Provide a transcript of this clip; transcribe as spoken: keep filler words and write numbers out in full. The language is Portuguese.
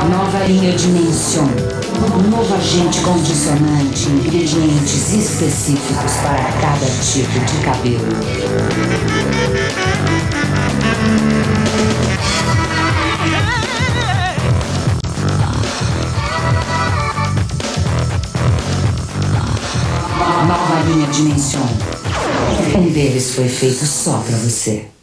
Nova linha Dimension. Novo agente condicionante, ingredientes específicos para cada tipo de cabelo. Nova linha Dimension. Um deles foi feito só pra você.